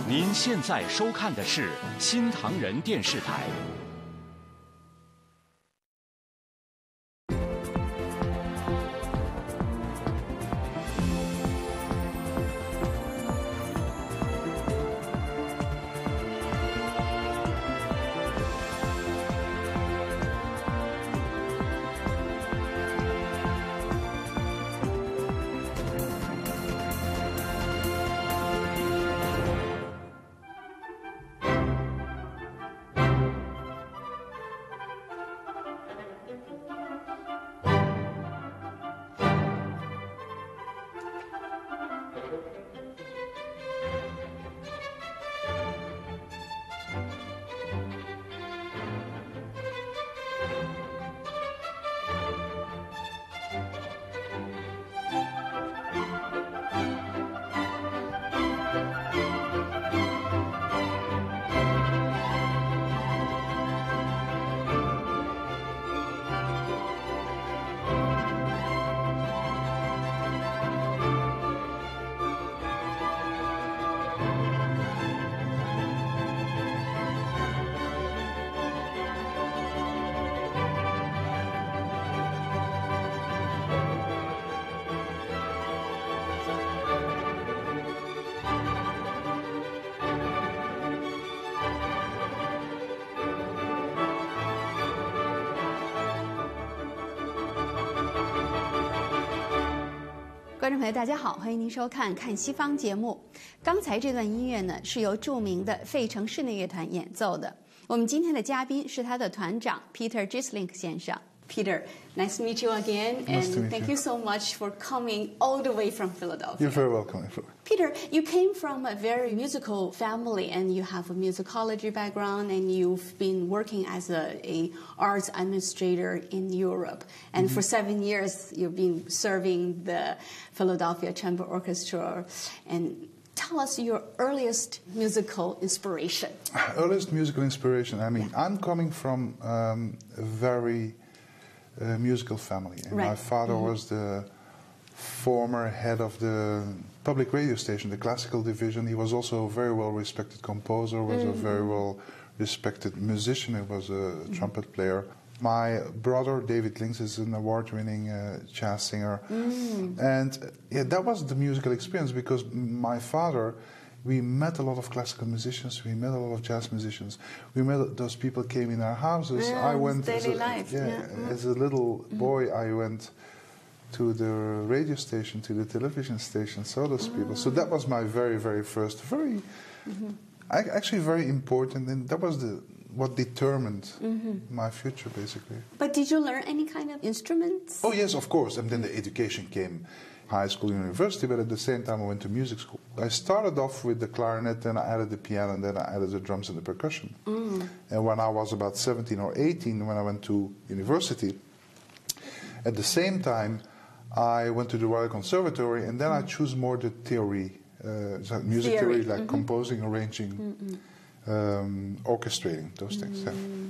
您现在收看的是新唐人电视台。 观众朋友，大家好，欢迎您收看《看西方》节目。刚才这段音乐呢，是由著名的费城室内乐团演奏的。我们今天的嘉宾是他的团长 Peter Gislink 先生。Peter, nice to meet you again, and thank you so much for coming all the way from Philadelphia. You're very welcome. Peter, you came from a very musical family, and you have a musicology background, and you've been working as a arts administrator in Europe. And for 7 years, you've been serving the Philadelphia Chamber Orchestra. And tell us your earliest musical inspiration. Earliest musical inspiration. I mean, I'm coming from a very musical family. And my father was the former head of the public radio station, the classical division. He was also a very well-respected composer, was a very well-respected musician. He was a trumpet player. My brother, David Links, is an award-winning jazz singer. And yeah, that was the musical experience because my father, we met a lot of classical musicians, we met a lot of jazz musicians. We met those people came in our houses. Yeah, I went daily life. As a little boy, I went to the radio station, to the television station, saw those people. So that was my very, very first, actually very important, and that was what determined my future, basically. But did you learn any kind of instruments? Oh, yes, of course. And then the education came, high school, university, but at the same time I went to music school. I started off with the clarinet, then I added the piano, and then I added the drums and the percussion. And when I was about 17 or 18, when I went to university, at the same time I went to the Royal Conservatory, and then I chose more the theory, music theory, like composing, arranging, orchestrating, those things.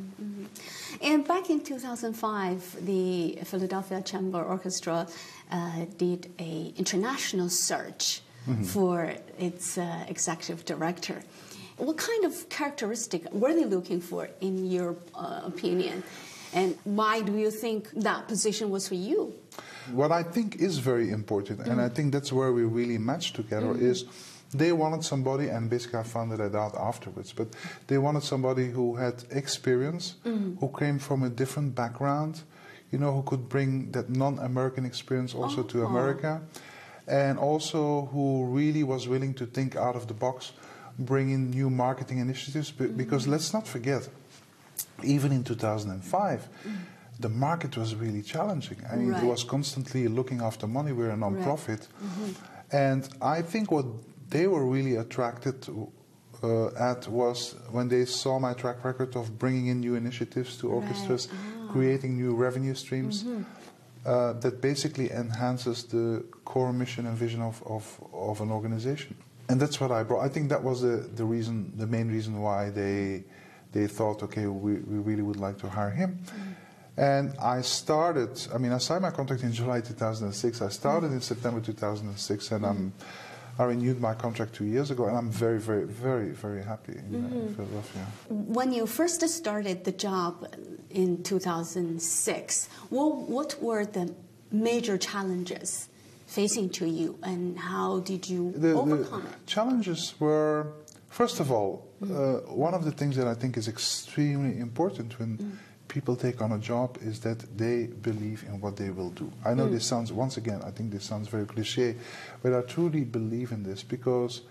And back in 2005, the Philadelphia Chamber Orchestra did an international search for its executive director. What kind of characteristic were they looking for, in your opinion? And why do you think that position was for you? What I think is very important, and I think that's where we really match together, is they wanted somebody, and basically I found that out afterwards, but they wanted somebody who had experience, who came from a different background, you know, who could bring that non-American experience also to America, and also who really was willing to think out of the box, bring in new marketing initiatives, because let's not forget, even in 2005, the market was really challenging. I mean, it was constantly looking after money. We're a non-profit. And I think what they were really attracted at was when they saw my track record of bringing in new initiatives to orchestras, creating new revenue streams, that basically enhances the core mission and vision of an organization. And that's what I brought. I think that was the reason, the main reason why they thought, okay, we really would like to hire him. And I signed my contract in July 2006. I started in September 2006, and I renewed my contract 2 years ago, and I'm very, very, very, very happy in Philadelphia. When you first started the job in 2006, what were the major challenges facing to you, and how did you overcome it? Challenges were, first of all, one of the things that I think is extremely important when people take on a job is that they believe in what they will do. I know this sounds, once again, I think this sounds very cliche, but I truly believe in this because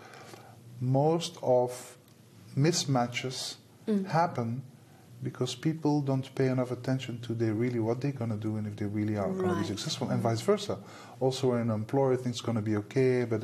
most of mismatches happen because people don't pay enough attention to what they're going to do and if they really are going to be successful, and vice versa. Also, when an employer thinks it's going to be okay, but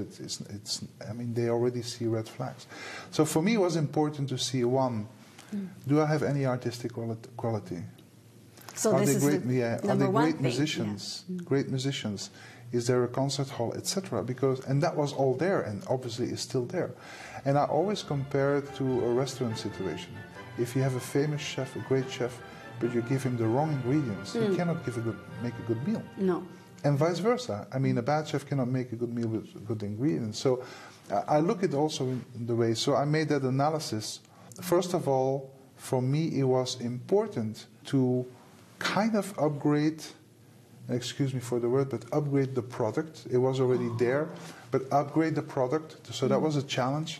I mean, they already see red flags. So for me, it was important to see, one, do I have any artistic quality? So are this they is great? Are they great musicians? Yeah. Great musicians? Is there a concert hall, etc.? And that was all there, and obviously is still there. And I always compare it to a restaurant situation. If you have a famous chef, a great chef, but you give him the wrong ingredients, you cannot make a good meal. No. And vice versa. I mean, a bad chef cannot make a good meal with good ingredients. So I look at also in the way. So I made that analysis. First of all, for me, it was important to kind of upgrade, excuse me for the word, but upgrade the product. It was already there, but upgrade the product. So that was a challenge.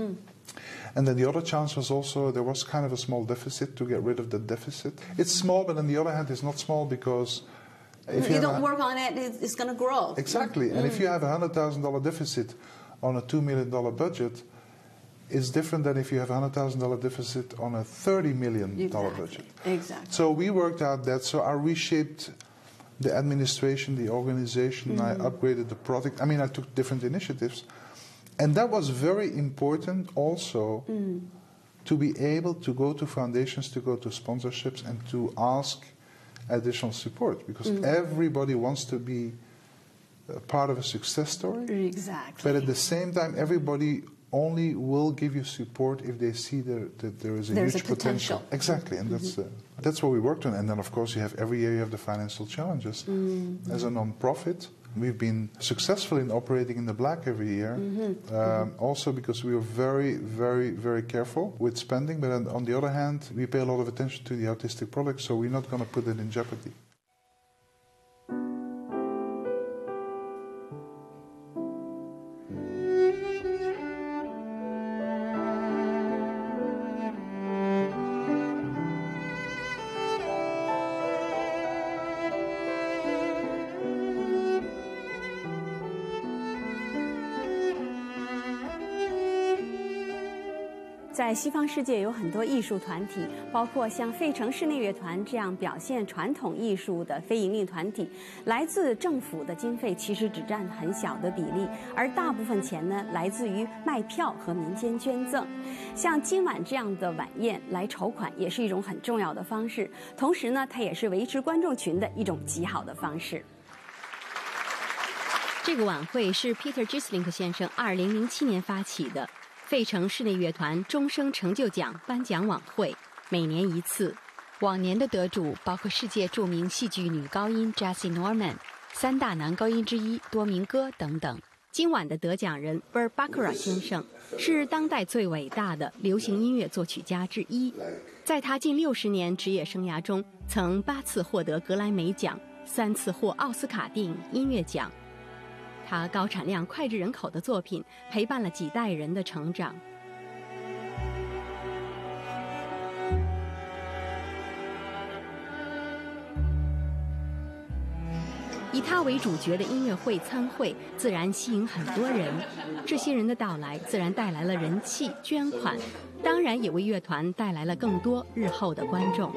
And then the other challenge was also, there was kind of a small deficit, to get rid of the deficit. It's small, but on the other hand, it's not small because if you don't work on it, it's going to grow. Exactly. And if you have a $100,000 deficit on a $2 million budget, it's different than if you have a $100,000 deficit on a $30 million budget. Exactly. So we worked out that. So I reshaped the administration, the organization. I upgraded the product. I mean, I took different initiatives. And that was very important also to be able to go to foundations, to go to sponsorships, and to ask additional support. Because everybody wants to be a part of a success story. Exactly. But at the same time, everybody only will give you support if they see that there is a huge potential. Exactly, and that's what we worked on. And then, of course, every year you have the financial challenges. As a non-profit, we've been successful in operating in the black every year, also because we were very, very, very careful with spending. But on the other hand, we pay a lot of attention to the artistic product, so we're not going to put it in jeopardy. 在西方世界有很多艺术团体，包括像费城室内乐团这样表现传统艺术的非营利团体，来自政府的经费其实只占很小的比例，而大部分钱呢来自于卖票和民间捐赠。像今晚这样的晚宴来筹款也是一种很重要的方式，同时呢，它也是维持观众群的一种极好的方式。这个晚会是 Peter Gisling 先生2007年发起的。费城室内乐团终生成就奖颁奖晚会，每年一次。往年的得主包括世界著名戏剧女高音 Jessie Norman、3大男高音之一多明戈等等。今晚的得奖人 Burt Bacharach 先生是当代最伟大的流行音乐作曲家之一，在他近60年职业生涯中，曾8次获得格莱美奖，3次获奥斯卡电影音乐奖。他高产量、脍炙人口的作品陪伴了几代人的成长。以他为主角的音乐会参会自然吸引很多人，这些人的到来自然带来了人气、捐款，当然也为乐团带来了更多日后的观众。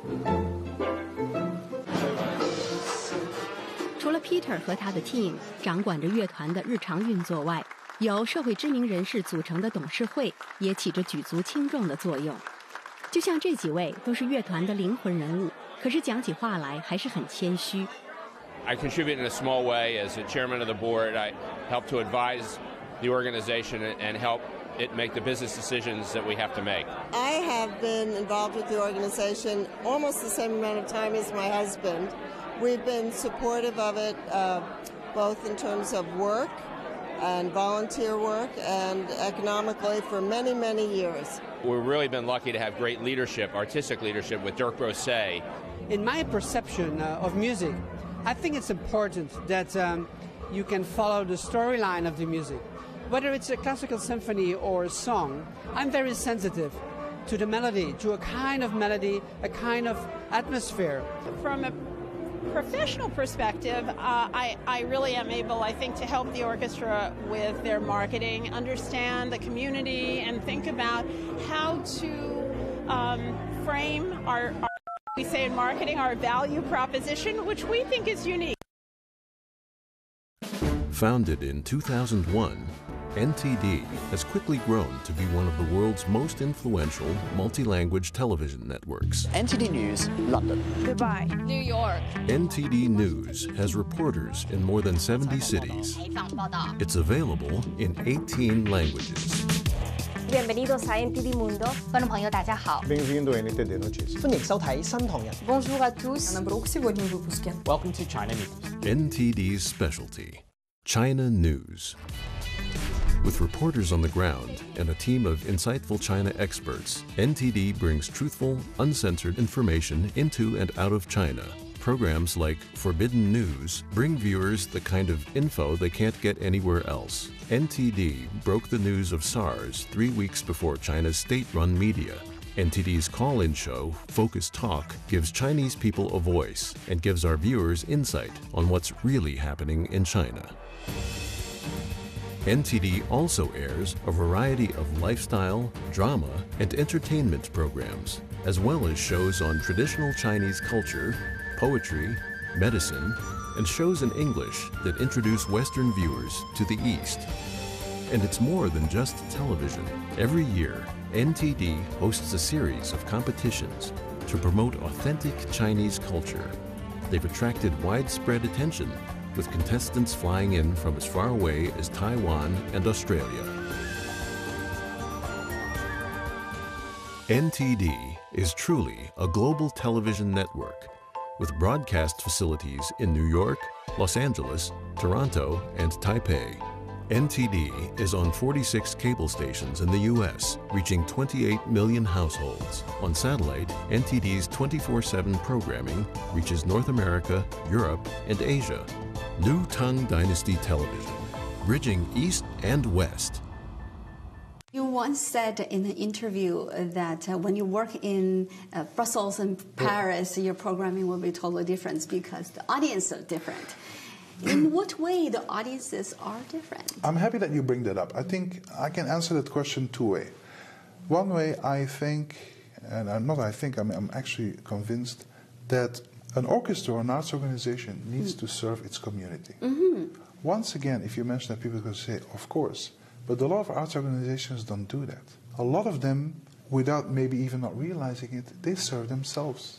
除了 Peter 和他的 team 掌管着乐团的日常运作外，由社会知名人士组成的董事会也起着举足轻重的作用。就像这几位都是乐团的灵魂人物，可是讲起话来还是很谦虚。 I contribute in a small way as a chairman of the board. I help to advise the organization and help it make the business decisions that we have to make. I have been involved with the organization almost the same amount of time as my husband. We've been supportive of it, both in terms of work and volunteer work and economically for many, many years. We've really been lucky to have great leadership, artistic leadership with Dirk Rosset. In my perception of music, I think it's important that you can follow the storyline of the music. Whether it's a classical symphony or a song, I'm very sensitive to the melody, to a kind of melody, a kind of atmosphere. From a professional perspective, I really am able, I think, to help the orchestra with their marketing, understand the community, and think about how to frame our, we say in marketing, our value proposition, which we think is unique. Founded in 2001, NTD has quickly grown to be one of the world's most influential multi-language television networks. NTD News, London. Dubai. New York. NTD News has reporters in more than 70 cities. It's available in 18 languages. Bienvenidos a NTD Mundo. 觀眾朋友大家好。 Bem-vindo a NTD Notícias. 歡迎收睇新唐人。 Bonjour à tous. Welcome to China News. NTD's specialty, China News. With reporters on the ground and a team of insightful China experts, NTD brings truthful, uncensored information into and out of China. Programs like Forbidden News bring viewers the kind of info they can't get anywhere else. NTD broke the news of SARS 3 weeks before China's state-run media. NTD's call-in show, Focus Talk, gives Chinese people a voice and gives our viewers insight on what's really happening in China. NTD also airs a variety of lifestyle, drama, and entertainment programs, as well as shows on traditional Chinese culture, poetry, medicine, and shows in English that introduce Western viewers to the East. And it's more than just television. Every year, NTD hosts a series of competitions to promote authentic Chinese culture. They've attracted widespread attention, with contestants flying in from as far away as Taiwan and Australia. NTD is truly a global television network with broadcast facilities in New York, Los Angeles, Toronto, and Taipei. NTD is on 46 cable stations in the U.S., reaching 28 million households. On satellite, NTD's 24/7 programming reaches North America, Europe, and Asia. New Tang Dynasty Television, bridging East and West. You once said in an interview that when you work in Brussels and Paris, your programming will be totally different because the audiences are different. In what way the audiences are different? I'm happy that you bring that up. I think I can answer that question two ways. One way, I think, and I'm actually convinced that an orchestra or an arts organization needs to serve its community. Once again, if you mention that, people are going to say, of course. But a lot of arts organizations don't do that. A lot of them, without maybe even not realizing it, they serve themselves.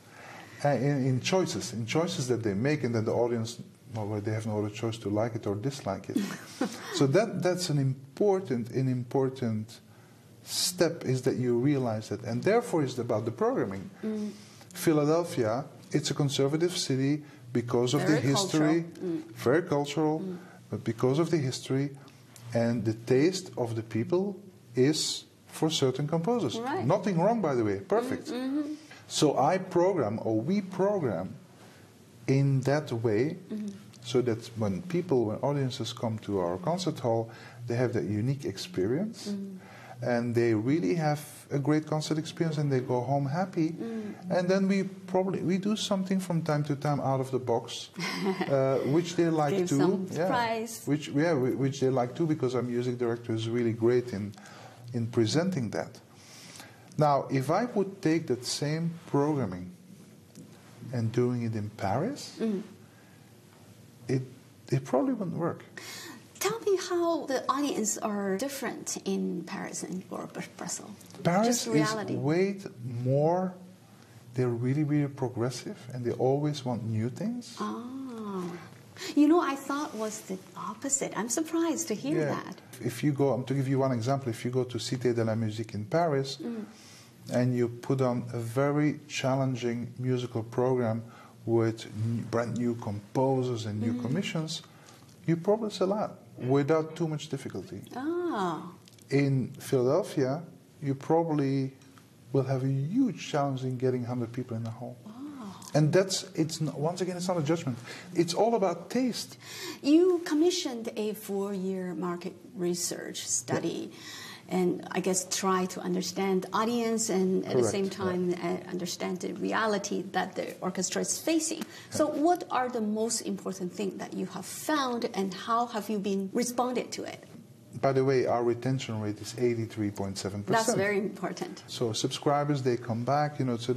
In choices that they make, and that the audience, well, they have no other choice to like it or dislike it. So that's an important step, is that you realize that. And therefore it's about the programming. Philadelphia, it's a conservative city because of the history, very cultural, but because of the history, and the taste of the people is for certain composers. Right. Nothing wrong, by the way, perfect. So we program in that way, so that when audiences come to our concert hall, they have that unique experience, and they really have a great concert experience, and they go home happy. And then we do something from time to time out of the box, which they like Give too. Some surprise. Which they like too, because our music director is really great in presenting that. Now, if I would take that same programming and doing it in Paris, it probably wouldn't work. Tell me how the audience are different in Paris or Brussels. Paris Just reality. is way more, they're really, really progressive, and they always want new things. You know, I thought was the opposite. I'm surprised to hear that. If you go, to give you one example, if you go to Cité de la Musique in Paris, and you put on a very challenging musical program with brand new composers and new commissions, you probably sell out. without too much difficulty. Ah. In Philadelphia, you probably will have a huge challenge in getting 100 people in the hall. And once again, it's not a judgment. It's all about taste. You commissioned a 4-year market research study, and I guess try to understand the audience and at the same time understand the reality that the orchestra is facing. So what are the most important things that you have found, and how have you been responded to it? By the way, our retention rate is 83.7%. That's very important. So subscribers, they come back, so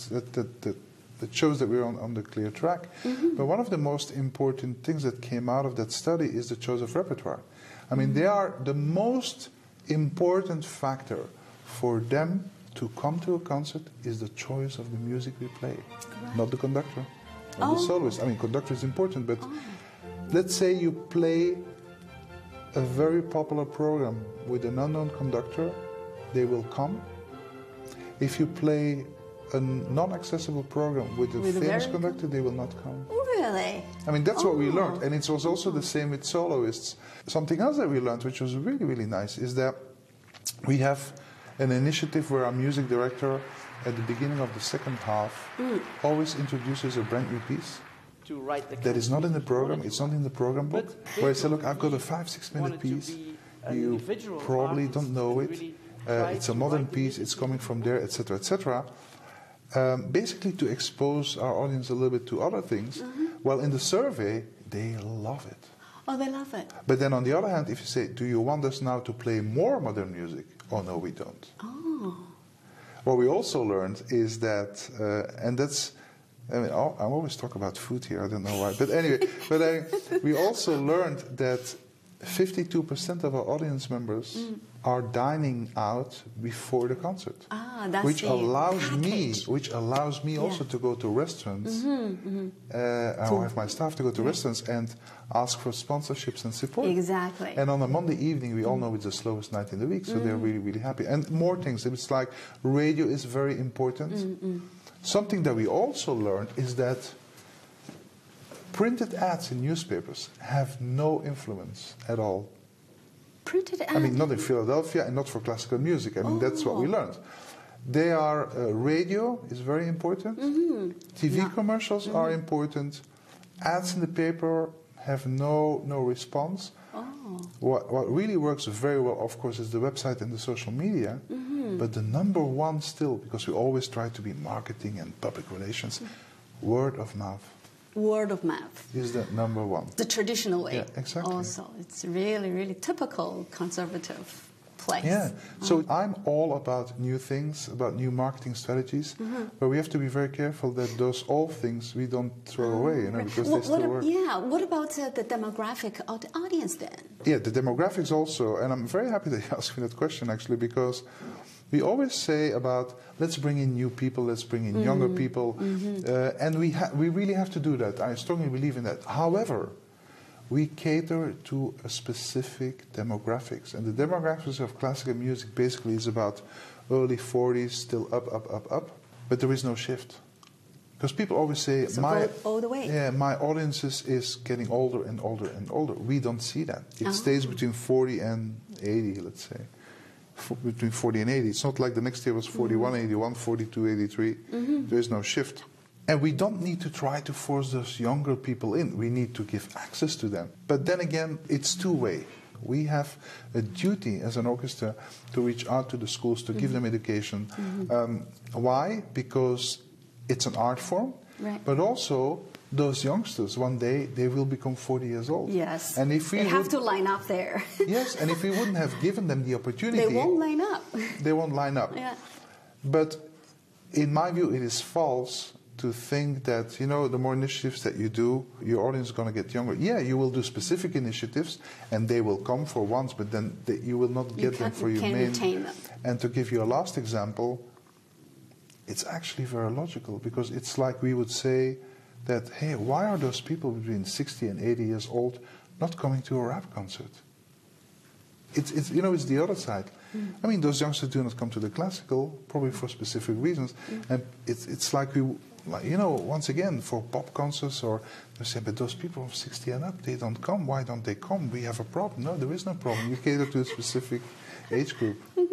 that shows that we're on the clear track. But one of the most important things that came out of that study is the choice of repertoire. I mean, they are the most important factor for them to come to a concert is the choice of the music we play, not the conductor, not the soloist. I mean, conductor is important, but let's say you play a very popular program with an unknown conductor, they will come. If you play a non-accessible program with a famous conductor, they will not come. Really? I mean, that's what we learned. And it was also the same with soloists. Something else that we learned, which was really, really nice, is that we have an initiative where our music director, at the beginning of the second half, always introduces a brand new piece that is not in the program, it's not in the program book, where I say, look, I've got a 5-6 minute piece, you probably don't know it, it's a modern piece, it's coming from there, etc., etc. Basically to expose our audience a little bit to other things. Well, in the survey, they love it. Oh, they love it. But then on the other hand, if you say, do you want us now to play more modern music? Oh, no, we don't. Oh. What we also learned is that, and that's, I mean, I always talk about food here, I don't know why. But anyway, we also learned that 52% of our audience members are dining out before the concert, that's which the allows me also to go to restaurants. I have my staff to go to restaurants and ask for sponsorships and support. Exactly. And on a Monday evening, we all know it's the slowest night in the week, so they're really, really happy. And more things. It's like radio is very important. Something that we also learned is that printed ads in newspapers have no influence at all. Printed ads? I mean, not in Philadelphia and not for classical music. I mean, that's what we learned. They are, radio is very important. TV commercials are important. Ads in the paper have no response. What really works very well, of course, is the website and the social media. But the number one still, because we always try to be marketing and public relations, word of mouth. Word of mouth is the number one. The traditional way. Yeah, exactly. Also, it's really, really typical conservative place. Yeah. So I'm all about new things, about new marketing strategies, but we have to be very careful that those old things we don't throw away, because they still work. Yeah. What about the demographic of the audience then? Yeah, the demographics also, and I'm very happy that you asked me that question actually, because we always say about let's bring in new people, let's bring in younger people, and we really have to do that. I strongly believe in that. However, we cater to a specific demographics, and the demographics of classical music basically is about early 40s, still up, but there is no shift. Because people always say, all the way. Yeah, my audience is getting older and older and older. We don't see that. It stays between 40 and 80, let's say. Between 40 and 80. It's not like the next year was 41, 81, 42, 83. There is no shift. And we don't need to try to force those younger people in. We need to give access to them. But then again, it's two-way. We have a duty as an orchestra to reach out to the schools, to give them education. Why? Because it's an art form, but also those youngsters, one day, they will become 40 years old. Yes. And if we have to line up there. Yes, and if we wouldn't have given them the opportunity... They won't line up. They won't line up. Yeah. But in my view, it is false to think that, the more initiatives that you do, your audience is going to get younger. Yeah, you will do specific initiatives, and they will come for once, but then you will not get them for your main... retain them. And to give you a last example, it's actually very logical, because it's like we would say that, hey, why are those people between 60 and 80 years old not coming to a rap concert? It's the other side. I mean, those youngsters do not come to the classical, probably for specific reasons. And it's like like, once again, for pop concerts, or they say, but those people from 60 and up, they don't come. Why don't they come? We have a problem. No, there is no problem. You cater to a specific age group.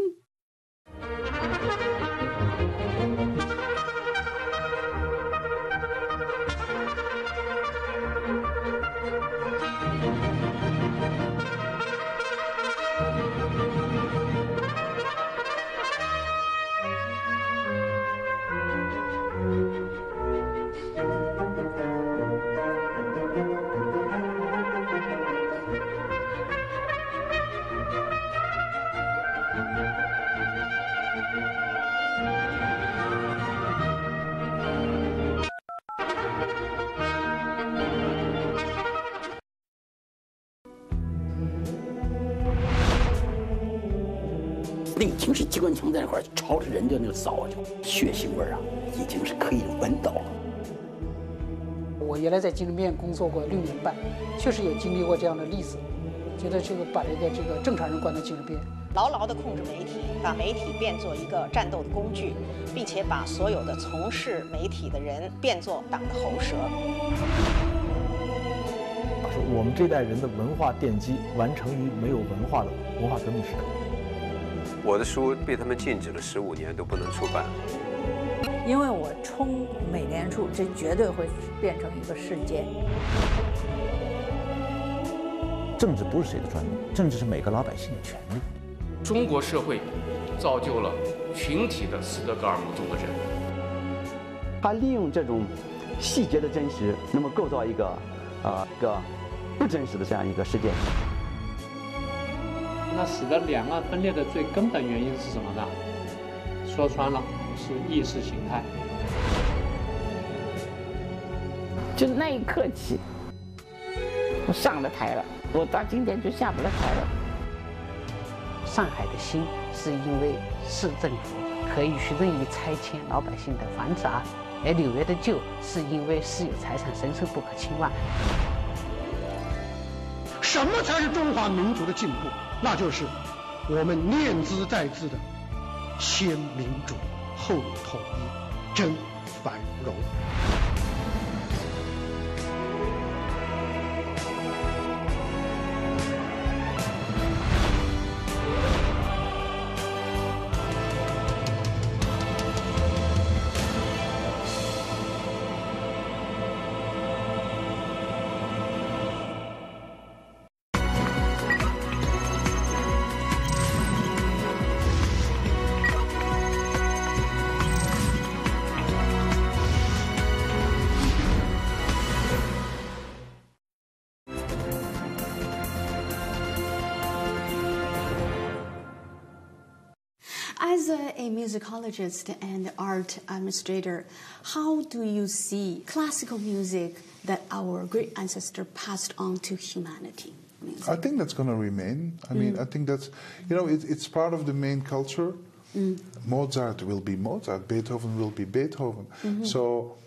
那已经是机关枪在那块朝着人家那个扫啊，血腥味啊，已经是可以闻到了。 我原来在精神病院工作过6年半，确实有经历过这样的例子，觉得这个把这个正常人关到精神病院， 牢牢地控制媒体，把媒体变作一个战斗的工具，并且把所有的从事媒体的人变作党的喉舌。 我们这代人的文化奠基完成于没有文化的文化革命时刻。 我的书被他们禁止了15年都不能出版， 因为我冲美联储，这绝对会变成一个事件。 政治不是谁的专利，政治是每个老百姓的权利。 中国社会造就了群体的斯德哥尔摩综合征。 他利用这种细节的真实，那么构造一个不真实的这样一个事件。 那使得两岸分裂的最根本原因是什么呢？说穿了，是意识形态。 就那一刻起，我上了台了，我到今天就下不了台了。 上海的新是因为市政府可以去任意拆迁老百姓的房子啊，而纽约的旧是因为私有财产神圣不可侵犯。 什么才是中华民族的进步？那就是我们念兹在兹的先民主后统一，真繁荣。 As a musicologist and art administrator, how do you see classical music that our great ancestor passed on to humanity? I think that's going to remain. I mean, I think that's, it's part of the main culture. Mozart will be Mozart, Beethoven will be Beethoven. So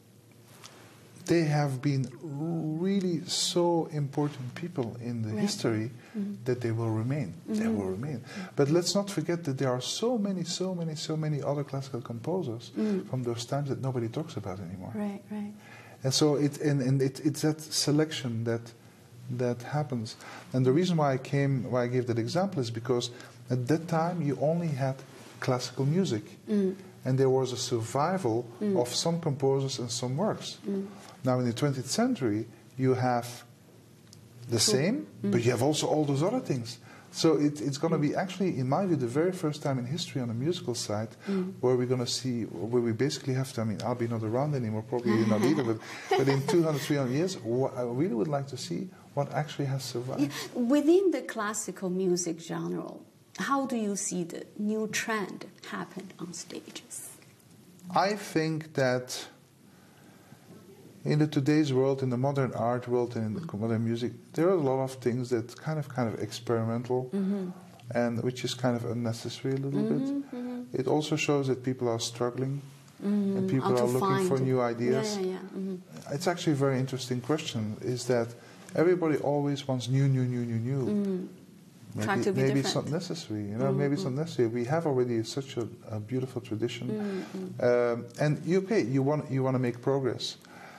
they have been really so important people in the history that they will remain. They will remain. But let's not forget that there are so many other classical composers from those times that nobody talks about anymore. Right, right. And so it's that selection that happens. And the reason why I gave that example is because at that time you only had classical music, and there was a survival of some composers and some works. Now in the 20th century, you have the same, but you have also all those other things. So it's going to be actually, in my view, the very first time in history on the musical side where we're going to see, where we basically have to, I mean, I'll be not around anymore, probably you're not either, but in 200, 300 years, I really would like to see what actually has survived. Yeah. Within the classical music genre, how do you see the new trend happen on stages? I think that in today's world, in the modern art world and in the modern music, there are a lot of things that kind of experimental, and which is kind of unnecessary a little bit. It also shows that people are struggling and people are looking for new ideas. It's actually a very interesting question, is that everybody always wants new. maybe it's not necessary. You know, maybe it's not necessary. We have already such a beautiful tradition, and you want to make progress,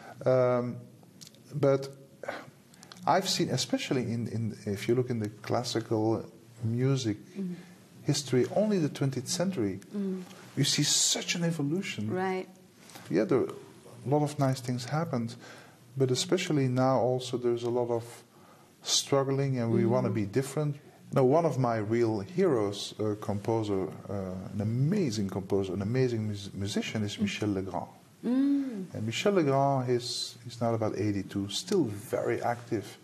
but I've seen, especially in if you look in the classical music history, only the 20th century, you see such an evolution. Right. Yeah, there a lot of nice things happened, but especially now also there's a lot of struggling, and we want to be different. Now, one of my real heroes, composer, an amazing composer, an amazing musician, is Michel Legrand. And Michel Legrand he's now about 82, still very active.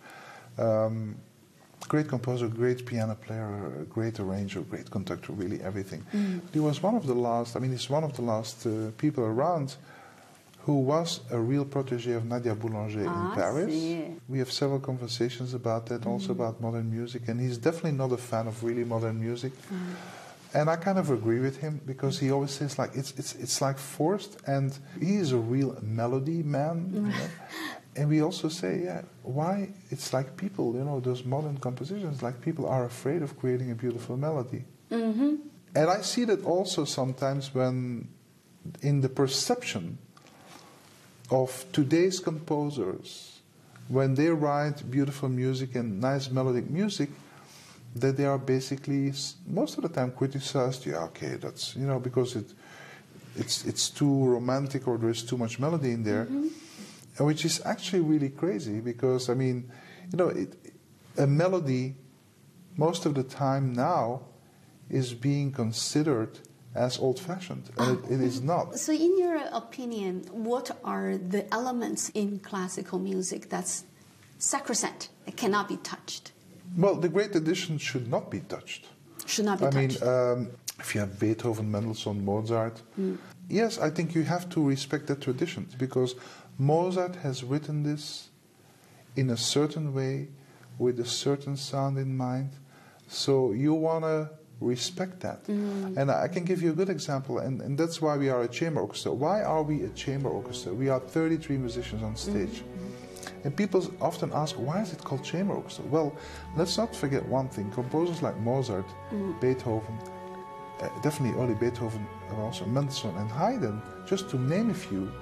Great composer, great piano player, great arranger, great conductor, really everything. He was one of the last, he's one of the last people around who was a real protege of Nadia Boulanger in Paris. We have several conversations about that, also about modern music, and he's definitely not a fan of really modern music. And I kind of agree with him, because he always says like it's like forced, and he is a real melody man. You know? And we also say, why it's like people, you know, those modern compositions, like people are afraid of creating a beautiful melody. And I see that also sometimes when in the perception of today's composers, when they write beautiful music and nice melodic music, that they are basically most of the time criticized. Yeah, okay, that's, you know, because it's too romantic, or there's too much melody in there, which is actually really crazy, because I mean, you know, a melody most of the time now is being considered as old-fashioned, and it is not. So in your opinion, what are the elements in classical music that's sacrosanct, it cannot be touched? Well, the great tradition should not be touched. Should not be touched. I mean, if you have Beethoven, Mendelssohn, Mozart, yes, I think you have to respect that tradition, because Mozart has written this in a certain way, with a certain sound in mind, so you want to respect that. And I can give you a good example, and that's why we are a chamber orchestra. Why are we a chamber orchestra? We are 33 musicians on stage. And people often ask, why is it called chamber orchestra? Well, let's not forget one thing. Composers like Mozart, Beethoven, definitely early Beethoven, and also Mendelssohn and Haydn, just to name a few,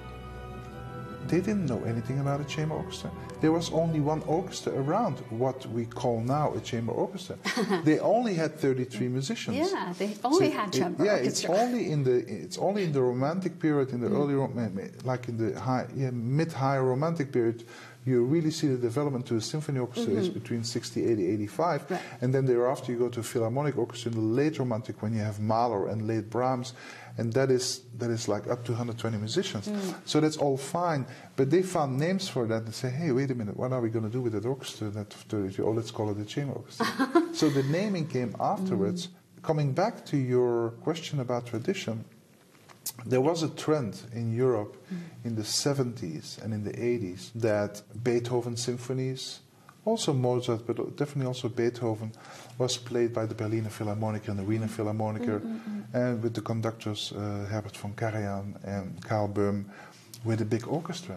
they didn't know anything about a chamber orchestra. There was only one orchestra around, what we call now a chamber orchestra. They only had 33 musicians. Yeah, they only had chamber orchestra. It's only in the Romantic period, in the early, like in the mid-high Romantic period, you really see the development to a symphony orchestra is between 60, 80, 85. And then thereafter you go to a philharmonic orchestra in the late Romantic, when you have Mahler and late Brahms, and that is like up to 120 musicians. So that's all fine, but they found names for that and say, hey, wait a minute, what are we going to do with that orchestra? Oh, let's call it a chamber orchestra. So the naming came afterwards. Coming back to your question about tradition, there was a trend in Europe in the 70s and in the 80s that Beethoven symphonies, also Mozart, but definitely also Beethoven, was played by the Berliner Philharmoniker and the Wiener Philharmoniker, and with the conductors Herbert von Karajan and Karl Böhm, with a big orchestra.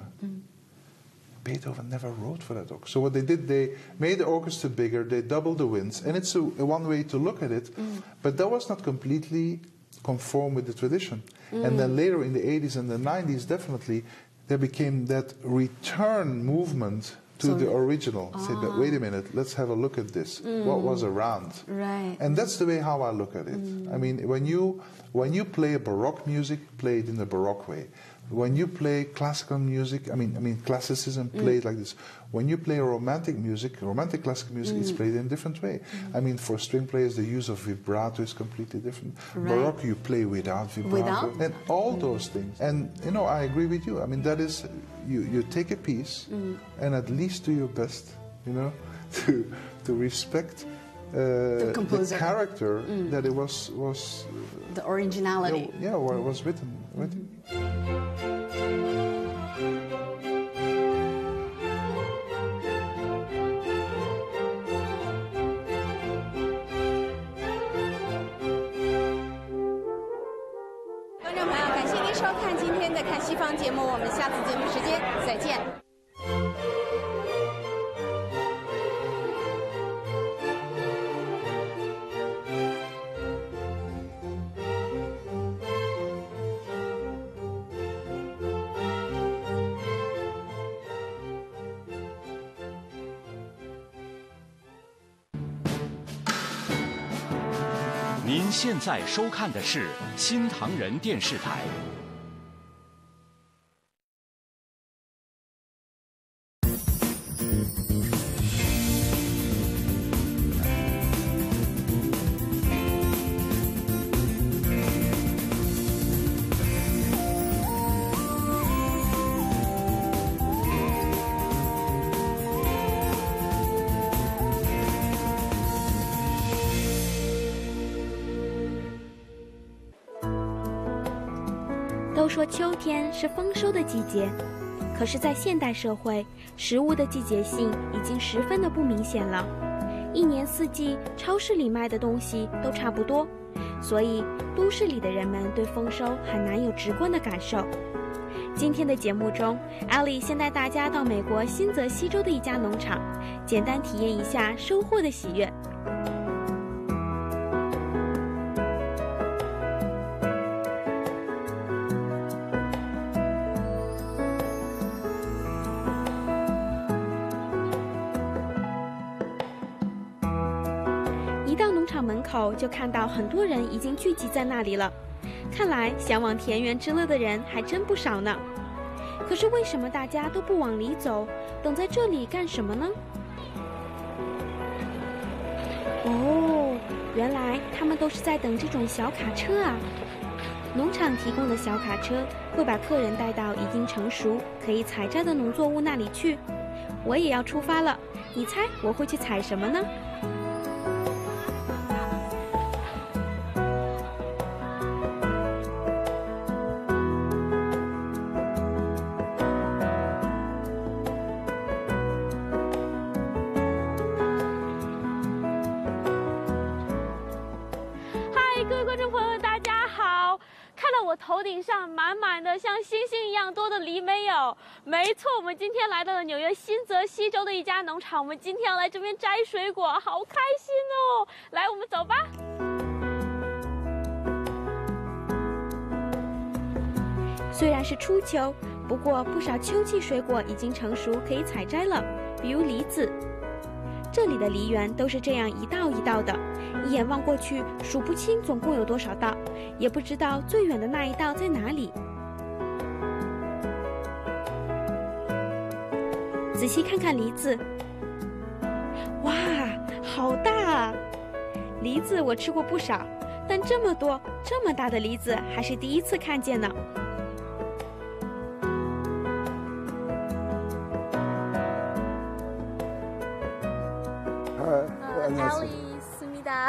Beethoven never wrote for that orchestra. So what they did, they made the orchestra bigger, they doubled the winds, and it's one way to look at it, but that was not completely conform with the tradition. And then later in the 80s and the 90s, definitely, there became that return movement to the original. Say, but wait a minute, let's have a look at this. What was around? Right. And that's the way how I look at it. I mean, when you play a Baroque music, play it in the Baroque way. When you play classical music, I mean classicism played like this. When you play romantic music, romantic classical music, it's played in a different way. I mean, for string players, the use of vibrato is completely different. Baroque, you play without vibrato, and all those things. And you know, I agree with you. I mean, that is, you take a piece and at least do your best, you know, to respect the character that it was the originality. Where it was written. 观众朋友，感谢您收看今天的《看西方》节目，我们下次节目时间再见。 您现在收看的是新唐人电视台。 都说秋天是丰收的季节，可是，在现代社会，食物的季节性已经十分的不明显了。一年四季，超市里卖的东西都差不多，所以都市里的人们对丰收很难有直观的感受。今天的节目中，艾莉先带大家到美国新泽西州的一家农场，简单体验一下收获的喜悦。一到农场门口，就看到很多人已经聚集在那里了。看来向往田园之乐的人还真不少呢。可是为什么大家都不往里走，等在这里干什么呢？哦，原来他们都是在等这种小卡车啊。农场提供的小卡车会把客人带到已经成熟可以采摘的农作物那里去。我也要出发了，你猜我会去采什么呢？ 各位观众朋友，大家好！看到我头顶上满满的像星星一样多的梨没有？没错，我们今天来到了纽约新泽西州的一家农场，我们今天要来这边摘水果，好开心哦！来，我们走吧。 虽然是初秋，不过不少秋季水果已经成熟，可以采摘了，比如梨子。这里的梨园都是这样一道一道的，一眼望过去数不清总共有多少道，也不知道最远的那一道在哪里。仔细看看梨子，哇，好大啊！梨子我吃过不少，但这么多这么大的梨子还是第一次看见呢。 Ali, Sumida.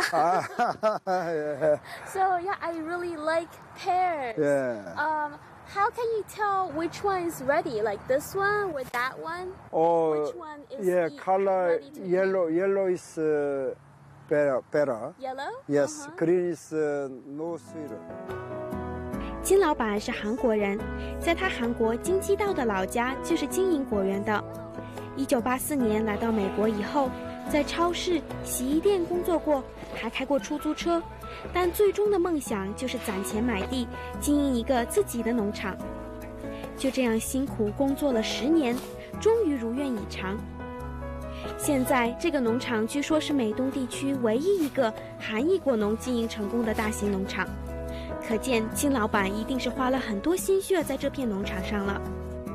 So yeah, I really like pears. Yeah. How can you tell which one is ready? Like this one or that one? Oh, which one is color ready to yellow. eat? Yellow is better. Yellow? Yes. Green is no sweeter. 金老板是韩国人，在他韩国京畿道的老家就是经营果园的。1984年来到美国以后，在超市、洗衣店工作过，还开过出租车，但最终的梦想就是攒钱买地，经营一个自己的农场。就这样辛苦工作了10年，终于如愿以偿。现在这个农场据说是美东地区唯一一个韩裔果农经营成功的大型农场，可见金老板一定是花了很多心血在这片农场上了。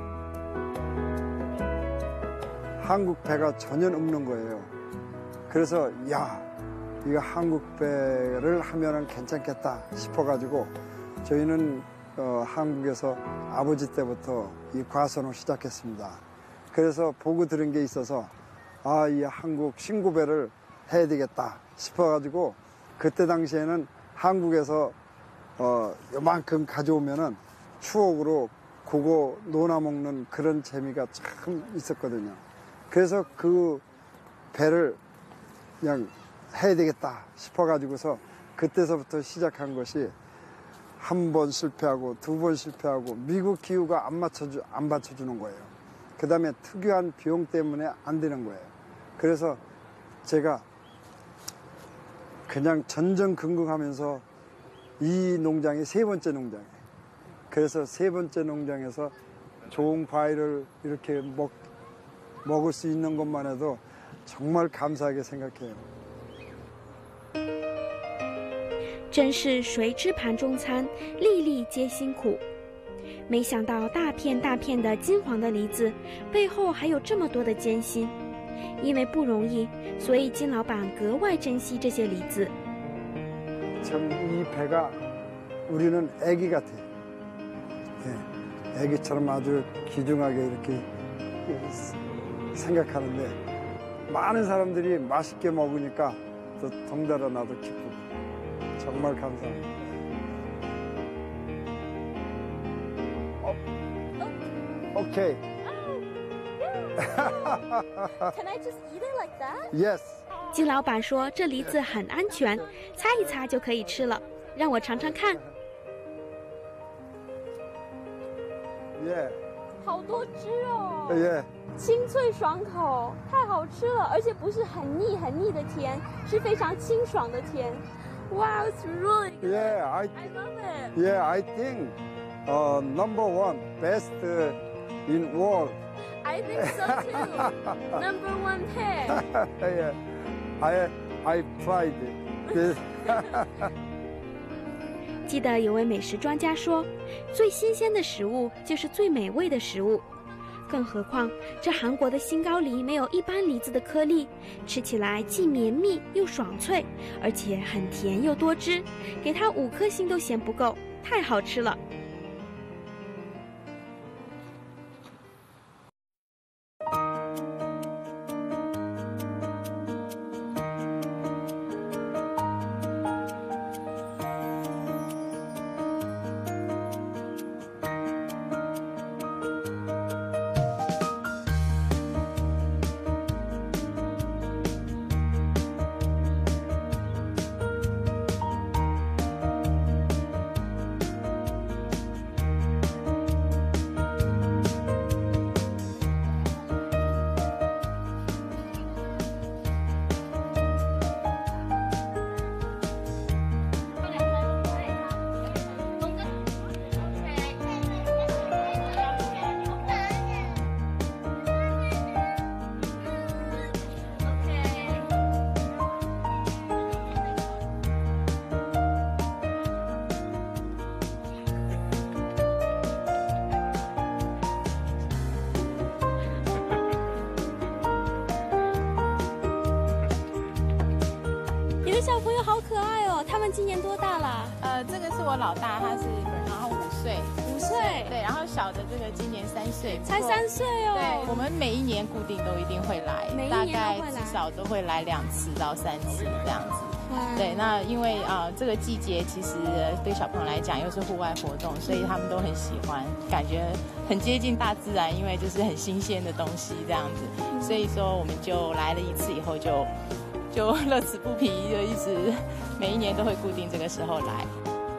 한국 배가 전혀 없는 거예요. 그래서 야, 이거 한국 배를 하면은 괜찮겠다 싶어가지고 저희는 한국에서 아버지 때부터 이 과선을 시작했습니다. 그래서 보고 들은 게 있어서 아, 이 한국 신고배를 해야 되겠다 싶어가지고 그때 당시에는 한국에서 요만큼 가져오면은 추억으로 그거 논아 먹는 그런 재미가 참 있었거든요. 그래서 그 배를 그냥 해야 되겠다 싶어가지고서 그때서부터 시작한 것이 한 번 실패하고 2번 실패하고 미국 기후가 안 받쳐주는 거예요. 그 다음에 특유한 비용 때문에 안 되는 거예요. 그래서 제가 그냥 전전긍긍하면서 이 농장이 3번째 농장이에요. 그래서 3번째 농장에서 좋은 과일을 이렇게 먹을 수 있는 것만 해도 정말 감사하게 생각해요. 真是谁知盘中餐，粒粒皆辛苦。没想到大片大片的金黄的梨子背后还有这么多的艰辛，因为不容易，所以金老板格外珍惜这些梨子。 참 이 배가 우리는 애기 같아. 예, 애기처럼 아주 귀중하게 이렇게 생각하는데 많은 사람들이 맛있게 먹으니까 또 덩달아 나도 기쁘고 정말 감사합니다. 오케이. Can I just eat it like that? Yes. 金老板说这梨子很安全，擦一擦就可以吃了，让我尝尝看。 耶， 好多汁哦！ 耶， 清脆爽口，太好吃了，而且不是很腻的甜，是非常清爽的甜。Wow, it's really good. Yeah, I love it. Yeah, I think number one best in world. I think so too. Number one pear. Yeah. I tried this. 记得有位美食专家说，最新鲜的食物就是最美味的食物。更何况这韩国的新高梨没有一般梨子的颗粒，吃起来既绵密又爽脆，而且很甜又多汁，给它5颗星都嫌不够，太好吃了。 小朋友好可爱哦！他们今年多大了？ 这个是我老大，他是然后5岁 ，5岁， 对，然后小的这个今年3岁， 才3岁哦。 对，我们每一年固定都一定会来，大概至少都会来2次到3次这样子。对，那因为这个季节其实对小朋友来讲又是户外活动，所以他们都很喜欢，感觉很接近大自然，因为就是很新鲜的东西这样子。所以说我们就来了1次以后就乐此不疲，就一直每一年都会固定这个时候来。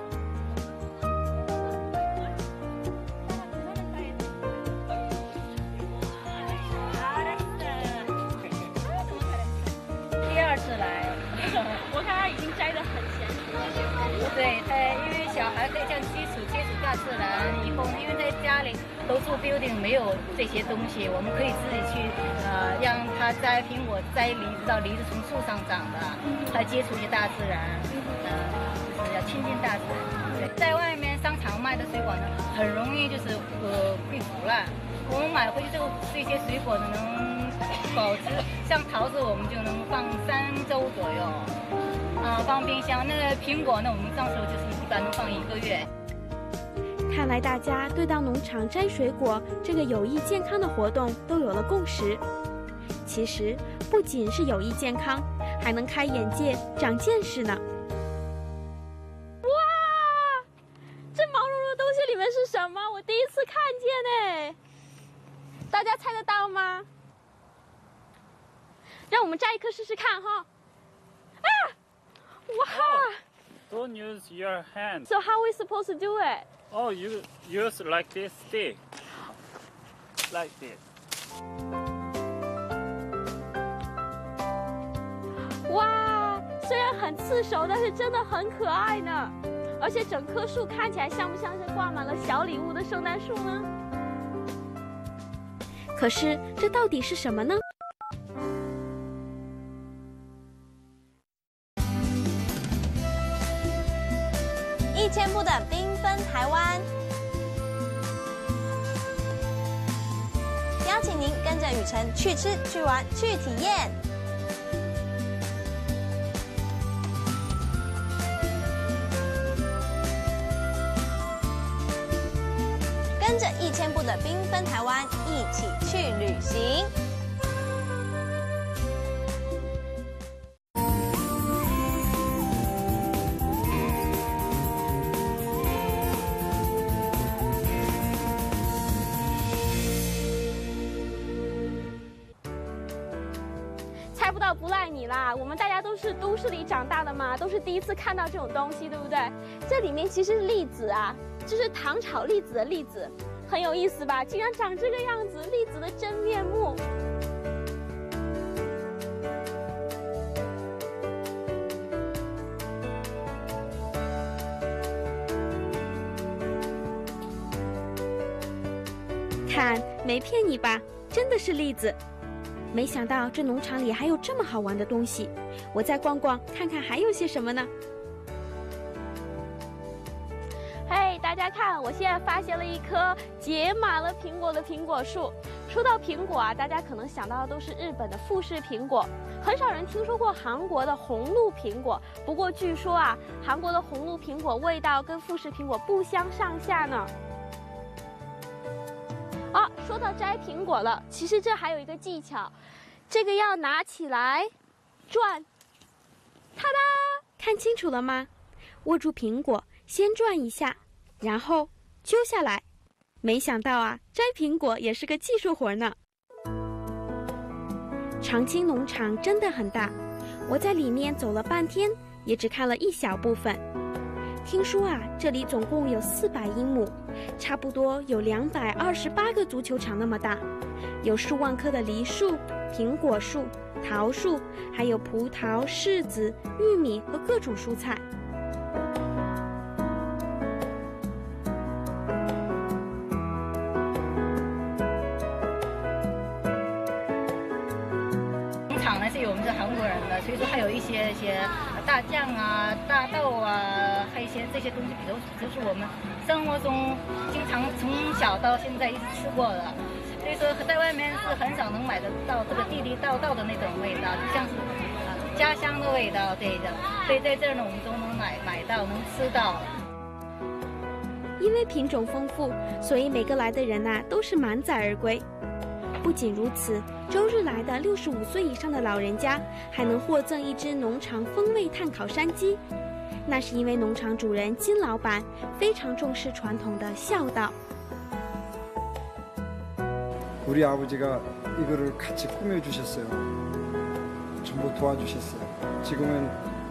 第2次来， 我看他已经摘得很娴熟了。 对，因为小孩可以这样接触大自然，以后因为在家里都住 building 没有这些东西，我们可以自己去让他摘苹果、摘梨子，到梨子从树上长的，来接触一些大自然，就是要亲近大自然。对，在外面商场卖的水果呢，很容易就是会腐烂。我们买回去这些水果呢，能保质，像桃子我们就能放3周左右，放冰箱。那个苹果呢，我们上时候就是一般能放1个月。 看来大家对到农场摘水果这个有益健康的活动都有了共识。其实不仅是有益健康，还能开眼界、长见识呢。 哇，这毛茸茸的东西里面是什么？我第一次看见哎，大家猜得到吗？让我们摘一颗试试看哈。啊，哇！ Don't use your hand. So how are we supposed to do it? Oh, you use like this stick. Like this. 哇，虽然很刺手，但是真的很可爱呢。而且整棵树看起来像不像是挂满了小礼物的圣诞树呢？ 可是这到底是什么呢？ 1000步的缤纷台湾。邀请您跟着雨辰去吃、去玩、去体验。跟着1000步的缤纷台湾一起去旅行。 猜不到不赖你啦，我们大家都是都市里长大的嘛，都是第一次看到这种东西，对不对？这里面其实栗子啊，这是糖炒栗子的栗子，很有意思吧？竟然长这个样子，栗子的真面目。 看，没骗你吧，真的是栗子。没想到这农场里还有这么好玩的东西，我再逛逛看看还有些什么呢？ 嘿，大家看，我现在发现了一棵结满了苹果的苹果树。说到苹果啊，大家可能想到的都是日本的富士苹果，很少人听说过韩国的红露苹果。不过据说啊，韩国的红露苹果味道跟富士苹果不相上下呢。啊，说到摘苹果了，其实这还有一个技巧，这个要拿起来转，哒哒， 看清楚了吗？握住苹果，先转一下，然后揪下来。没想到啊，摘苹果也是个技术活呢。长青农场真的很大，我在里面走了半天，也只看了一小部分。听说啊，这里总共有400英亩，差不多有228个足球场那么大，有数万棵的梨树、苹果树、桃树，还有葡萄、柿子、玉米和各种蔬菜。 农场呢是有我们是韩国人的，所以说还有一些大酱啊、大豆啊，还有一些这些东西，都是我们生活中经常从小到现在一直吃过的。所以说在外面是很少能买得到这个地地道道的那种味道，就像是家乡的味道，对的。所以在这儿呢，我们都能买到，能吃到。 因为品种丰富，所以每个来的人啊都是满载而归。不仅如此，周日来的65岁以上的老人家还能获赠一只农场风味炭烤山鸡，那是因为农场主人金老板非常重视传统的孝道。 우리 아버지가 이거를 같이 꾸며주셨어요. 전부 도와주셨어요. 지금은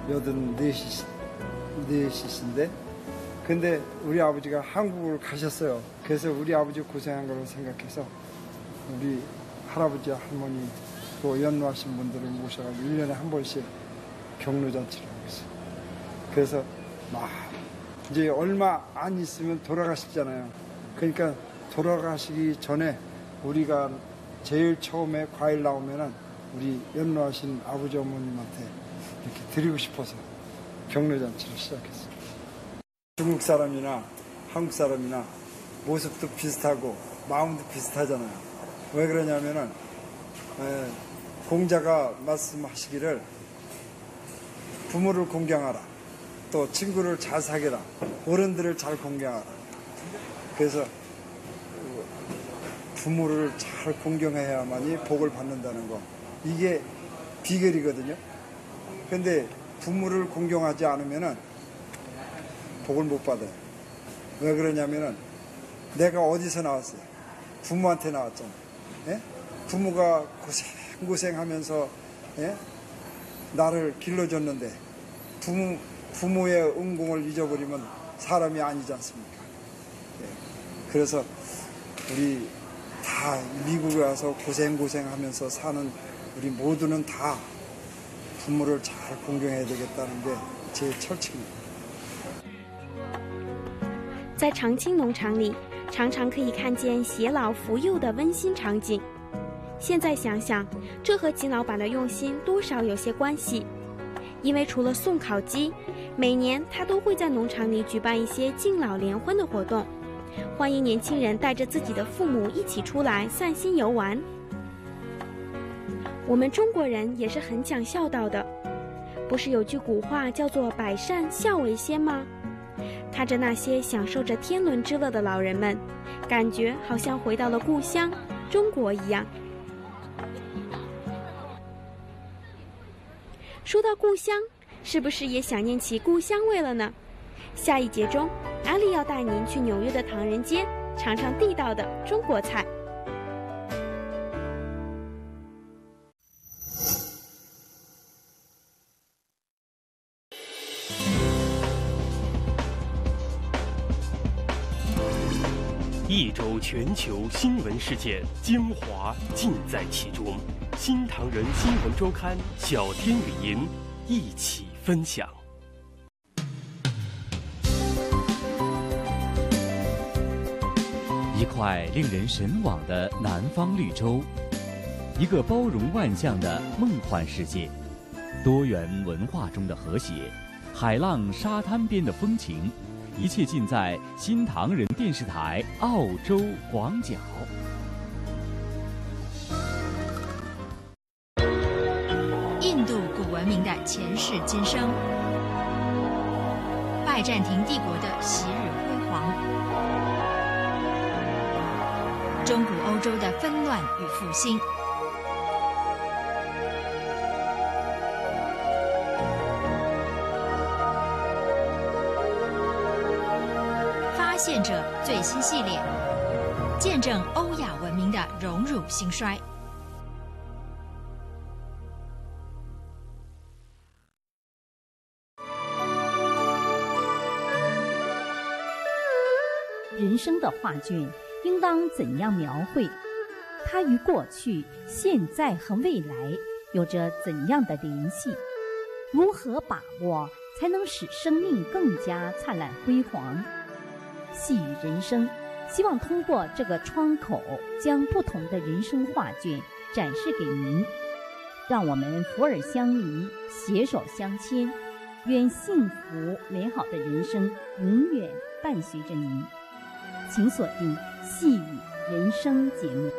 84시신데 근데 우리 아버지가 한국을 가셨어요. 그래서 우리 아버지 고생한 걸 생각해서 우리 할아버지 할머니 또 연로하신 분들을 모셔가지고 1년에 한 번씩 격려잔치를 하고 있어요. 그래서 막 이제 얼마 안 있으면 돌아가시잖아요. 그러니까 돌아가시기 전에 우리가 제일 처음에 과일 나오면은 우리 연로하신 아버지 어머님한테 이렇게 드리고 싶어서 격려잔치를 시작했어요. 중국 사람이나 한국 사람이나 모습도 비슷하고 마음도 비슷하잖아요. 왜 그러냐면은 공자가 말씀하시기를 부모를 공경하라, 또 친구를 잘 사귀라, 어른들을 잘 공경하라. 그래서 부모를 잘 공경해야만이 복을 받는다는 거, 이게 비결이거든요. 근데 부모를 공경하지 않으면은 복을 못 받아요. 왜 그러냐면은 내가 어디서 나왔어요? 부모한테 나왔잖아. 예? 부모가 고생하면서 예? 나를 길러줬는데 부모의 은공을 잊어버리면 사람이 아니지 않습니까? 예. 그래서 우리 다 미국에 와서 고생하면서 사는 우리 모두는 다 부모를 잘 공경해야 되겠다는 게 제 철칙입니다. 在长青农场里，常常可以看见偕老扶幼的温馨场景。现在想想，这和金老板的用心多少有些关系。 因为除了送烤鸡，每年他都会在农场里举办一些敬老联欢的活动，欢迎年轻人带着自己的父母一起出来散心游玩。我们中国人也是很讲孝道的，不是有句古话叫做百善孝为先吗？看着那些享受着天伦之乐的老人们，感觉好像回到了故乡中国一样。说到故乡，是不是也想念起故乡味了呢？下一节中，阿丽要带您去纽约的唐人街，尝尝地道的中国菜。 一周全球新闻事件精华尽在其中。新唐人新闻周刊小天语音一起分享。 一块令人神往的南方绿洲，一个包容万象的梦幻世界，多元文化中的和谐，海浪沙滩边的风情，一切尽在新唐人电视台澳洲广角。 印度古文明的前世今生，拜占庭帝国的昔日辉煌，中古欧洲的纷乱与复兴，发现者最新系列，见证欧亚文明的荣辱兴衰。 人生的画卷应当怎样描绘？它与过去、现在和未来有着怎样的联系？如何把握才能使生命更加灿烂辉煌？细语人生，希望通过这个窗口，将不同的人生画卷展示给您，让我们福尔相离，携手相牵，愿幸福美好的人生永远伴随着您。请锁定细语人生节目。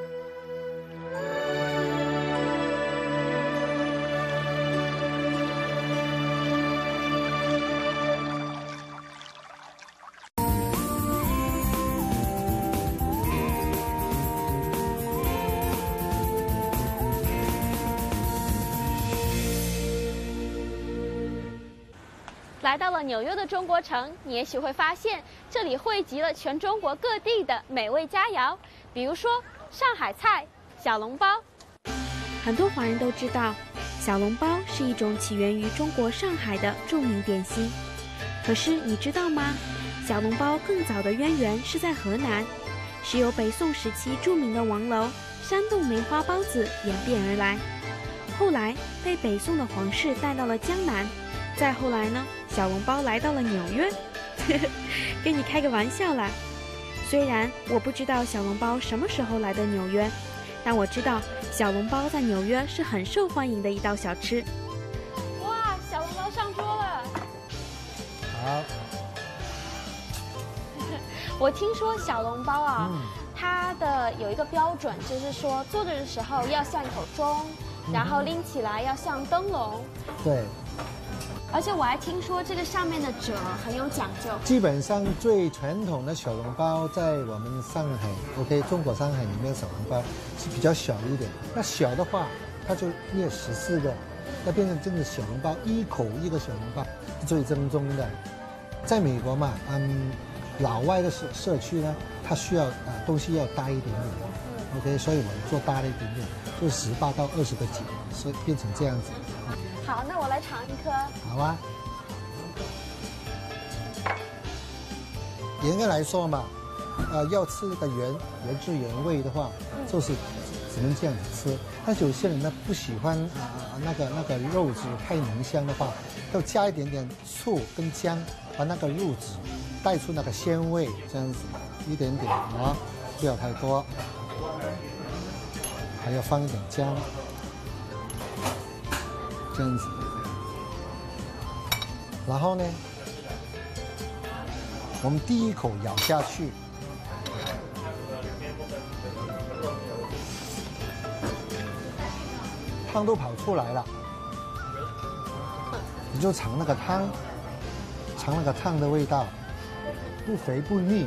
来到了纽约的中国城，你也许会发现这里汇集了全中国各地的美味佳肴，比如说上海菜、小笼包。 很多华人都知道，小笼包是一种起源于中国上海的著名点心。可是你知道吗？小笼包更早的渊源是在河南，是由北宋时期著名的王楼山洞梅花包子演变而来，后来被北宋的皇室带到了江南，再后来呢，小笼包来到了纽约。跟你开个玩笑啦。虽然我不知道小笼包什么时候来的纽约，但我知道小笼包在纽约是很受欢迎的一道小吃。 哇，小笼包上桌了。 好。 我听说小笼包啊，它的有一个标准，就是说做的时候要像一口钟，然后拎起来要像灯笼。 对。 而且我还听说这个上面的褶很有讲究。 基本上最传统的小笼包在我们上海 ，OK， 中国上海里面小笼包是比较小一点。那小的话，它就列14个，那变成真的小笼包，一口一个小笼包是最正宗的。在美国嘛，老外的社区呢，它需要东西要大一点点，OK， 所以我做大了一点点，就18到20个几，所以变成这样子。 好，那我来尝一颗。 好啊。严格来说嘛，要吃那个原汁原味的话，就是只能这样子吃。但有些人呢不喜欢那个肉质太浓香的话，要加一点点醋跟姜，把那个肉质带出那个鲜味，这样子一点点啊，不要太多，还要放一点姜。这样子， 然后呢，我们第一口咬下去，汤都跑出来了，你就尝那个汤，尝那个汤的味道，不肥不腻，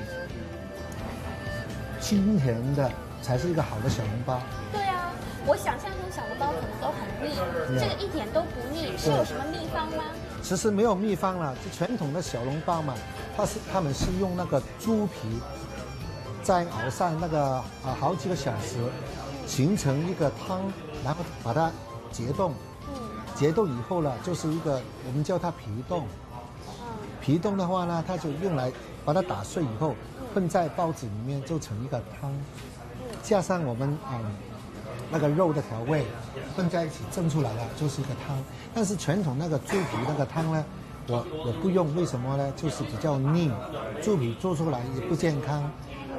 清甜的才是一个好的小笼包。 对啊，我想象中小笼包可能都很腻，这个一点都不腻，是有什么秘方吗？ 其实没有秘方了，就传统的小笼包嘛，他们是用那个猪皮，再熬上那个好几个小时，形成一个汤，然后把它解冻。解冻以后呢，就是一个我们叫它皮冻。皮冻的话呢，它就用来把它打碎以后，混在包子里面就成一个汤，加上我们那个肉的调味混在一起蒸出来了，就是一个汤。但是传统那个猪皮那个汤呢，我不用，为什么呢？就是比较腻，猪皮做出来也不健康。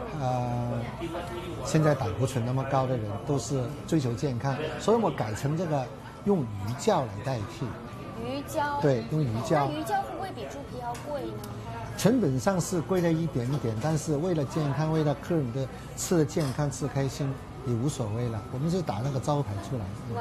现在胆固醇那么高的人都是追求健康，所以我改成这个用鱼胶来代替。 鱼胶？对， 用鱼胶。 那鱼胶会不会比猪皮要贵呢？ 成本上是贵了一点，但是为了健康，为了客人的吃的健康、吃开心，也无所谓了。我们就打那个招牌出来。 哇！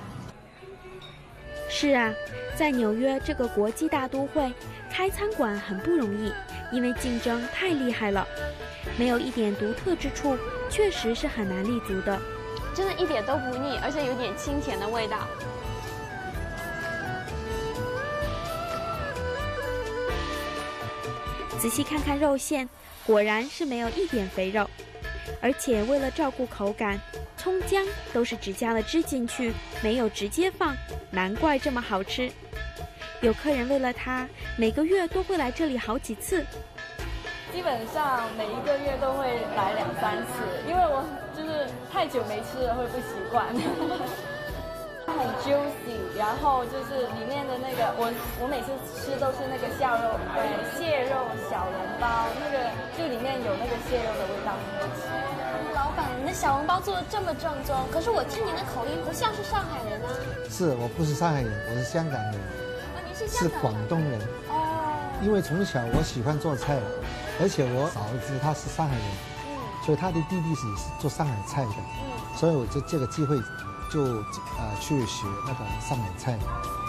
是啊，在纽约这个国际大都会，开餐馆很不容易，因为竞争太厉害了，没有一点独特之处，确实是很难立足的。 真的一点都不腻，而且有点清甜的味道。 仔细看看肉馅，果然是没有一点肥肉，而且为了照顾口感，葱姜都是只加了汁进去，没有直接放，难怪这么好吃。有客人为了它，每个月都会来这里好几次。 基本上每一个月都会来2、3次，因为我就是太久没吃了会不习惯。很 juicy， 然后就是里面的那个我每次吃都是那个蟹肉小笼包，那个就里面有那个蟹肉的味道，很好吃。 老板，你的小笼包做的这么正宗，可是我听您的口音不像是上海人啊。 是，我不是上海人，我是香港人。 您是香港人？ 是广东人。哦。因为从小我喜欢做菜，而且我嫂子她是上海人，所以她的弟弟也是做上海菜的，所以我就这个机会就去学那个上海菜。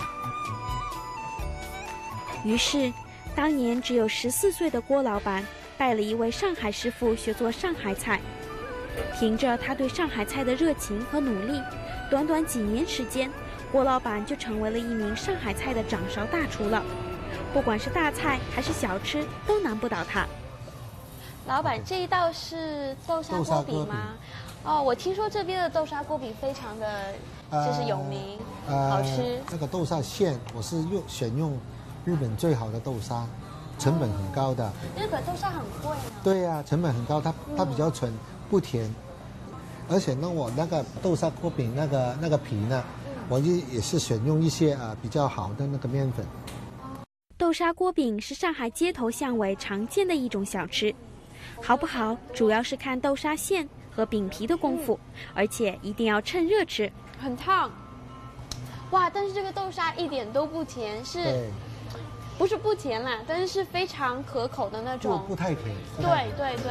于是，当年只有14岁的郭老板带了一位上海师傅学做上海菜。凭着他对上海菜的热情和努力，短短几年时间，郭老板就成为了一名上海菜的掌勺大厨了。不管是大菜还是小吃，都难不倒他。 老板，这一道是豆沙锅饼吗？哦，我听说这边的豆沙锅饼非常的就是有名，好吃。 那个豆沙馅我是选用日本最好的豆沙，成本很高的。 日本豆沙很贵呢。 对呀，成本很高，它比较纯，不甜。而且呢，我那个豆沙锅饼那个皮呢，我也是选用一些比较好的那个面粉。 豆沙锅饼是上海街头巷尾常见的一种小吃，好不好主要是看豆沙馅和饼皮的功夫，而且一定要趁热吃。 很烫，哇！但是这个豆沙一点都不甜，不是不甜啦？但是非常可口的那种， 不太甜。 对对对。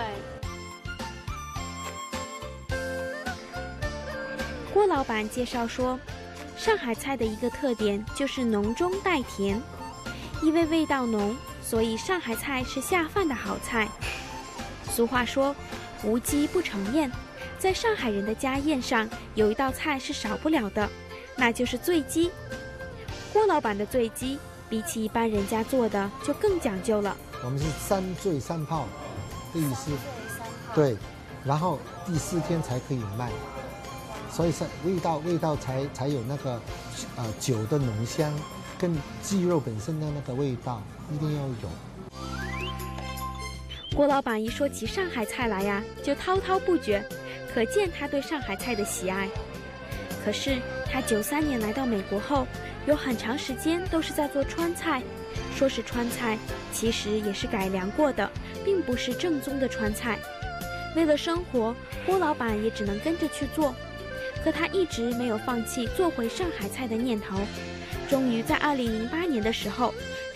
郭老板介绍说，上海菜的一个特点就是浓中带甜，因为味道浓，所以上海菜是下饭的好菜。俗话说，无鸡不成宴。在上海人的家宴上，有一道菜是少不了的，那就是醉鸡。郭老板的醉鸡比起一般人家做的就更讲究了。 我们是3醉3泡的意思，对，然后第4天才可以卖，所以是味道才有那个酒的浓香，跟鸡肉本身的那个味道一定要有。 郭老板一说起上海菜来呀，就滔滔不绝，可见他对上海菜的喜爱。可是他93年来到美国后，有很长时间都是在做川菜。说是川菜，其实也是改良过的，并不是正宗的川菜。为了生活，郭老板也只能跟着去做。可他一直没有放弃做回上海菜的念头。终于在2008年的时候，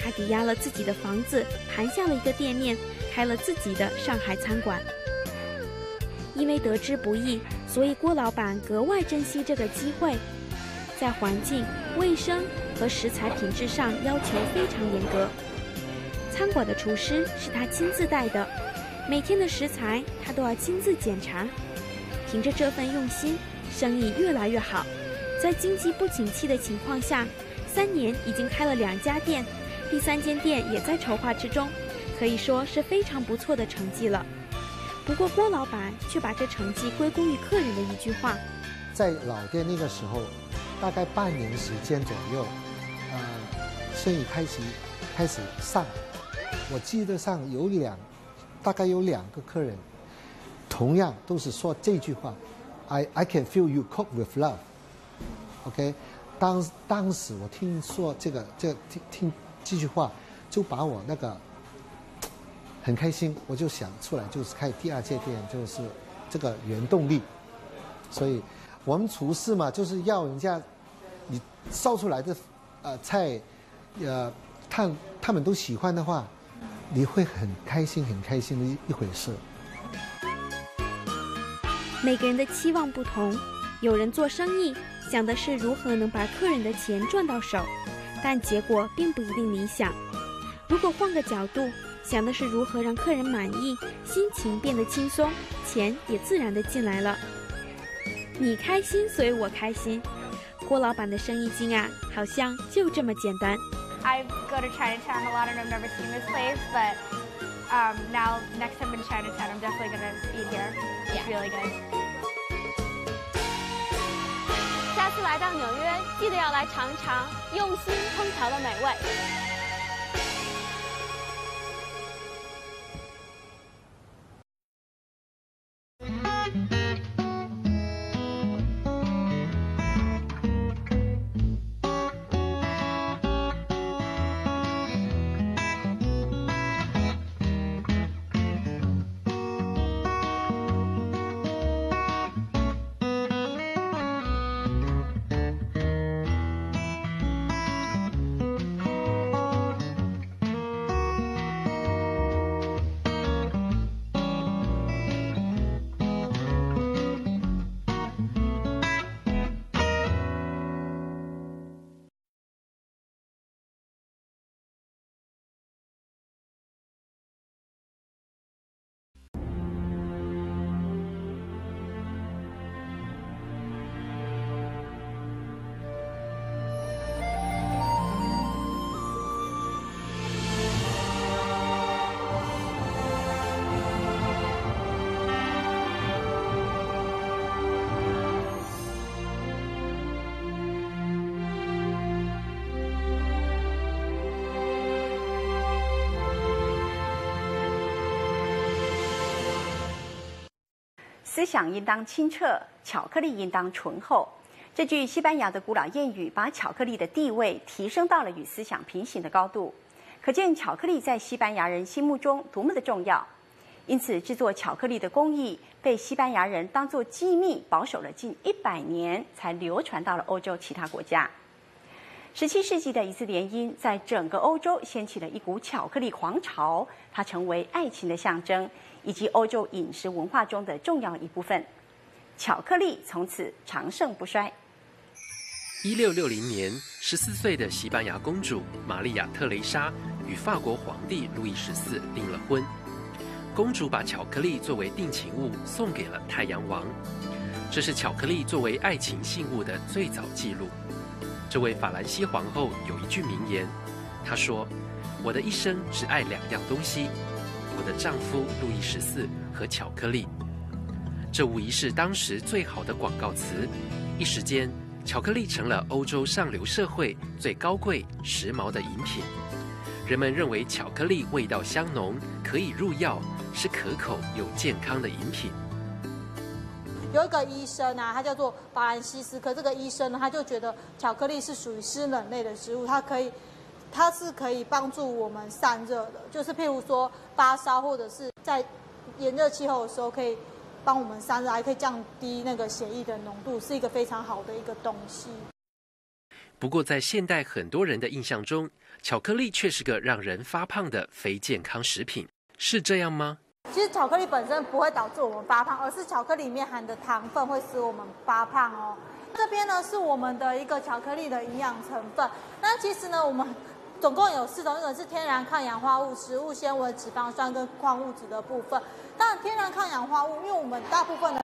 他抵押了自己的房子，盘下了一个店面，开了自己的上海餐馆。因为得之不易，所以郭老板格外珍惜这个机会，在环境、卫生和食材品质上要求非常严格。餐馆的厨师是他亲自带的，每天的食材他都要亲自检查。凭着这份用心，生意越来越好。在经济不景气的情况下，3年已经开了2家店，第3间店也在筹划之中，可以说是非常不错的成绩了。不过郭老板却把这成绩归功于客人的一句话： 在老店那个时候，大概半年时间左右，生意开始上。我记得上大概有2个客人，同样都是说这句话 ：I can feel you cook with love。OK， 当时我听说听这句话，就把我那个很开心，我就想出来就是开第2间店，就是这个原动力。所以我们厨师嘛，就是要人家你烧出来的菜，他们都喜欢的话，你会很开心的一回事。 每个人的期望不同，有人做生意想的是如何能把客人的钱赚到手，但结果并不一定理想。如果换个角度，想的是如何让客人满意，心情变得轻松，钱也自然的进来了。你开心，所以我开心。郭老板的生意经啊，好像就这么简单。 I go to Chinatown a lot and I've never seen this place, but now next time in Chinatown, I'm definitely going to eat here. It's really good. 下次来到纽约，记得要来尝尝用心烹调的美味。 思想应当清澈，巧克力应当醇厚。这句西班牙的古老谚语把巧克力的地位提升到了与思想平行的高度，可见巧克力在西班牙人心目中多么的重要。因此，制作巧克力的工艺被西班牙人当作机密保守了近100年，才流传到了欧洲其他国家。17世纪的一次联姻，在整个欧洲掀起了一股巧克力狂潮，它成为爱情的象征，以及欧洲饮食文化中的重要一部分。巧克力从此长盛不衰。 1660年，14岁的西班牙公主玛利亚·特蕾莎与法国皇帝路易14订了婚。公主把巧克力作为定情物送给了太阳王，这是巧克力作为爱情信物的最早记录。这位法兰西皇后有一句名言，她说：“我的一生只爱2样东西，我的丈夫路易14和巧克力。”这无疑是当时最好的广告词。一时间，巧克力成了欧洲上流社会最高贵、时髦的饮品。人们认为巧克力味道香浓，可以入药，是可口又健康的饮品。 有一个医生啊，他叫做法兰西斯科。这个医生呢，他就觉得巧克力是属于湿冷类的食物，它是可以帮助我们散热的，就是譬如说发烧或者是在炎热气候的时候，可以帮我们散热，还可以降低那个血液的浓度，是一个非常好的一个东西。 不过在现代很多人的印象中，巧克力却是个让人发胖的非健康食品，是这样吗？ 其实巧克力本身不会导致我们发胖，而是巧克力里面含的糖分会使我们发胖哦。这边呢是我们的一个巧克力的营养成分。那其实呢，我们总共有4种，一种是天然抗氧化物、食物纤维、脂肪酸跟矿物质的部分。当然，天然抗氧化物，因为我们大部分的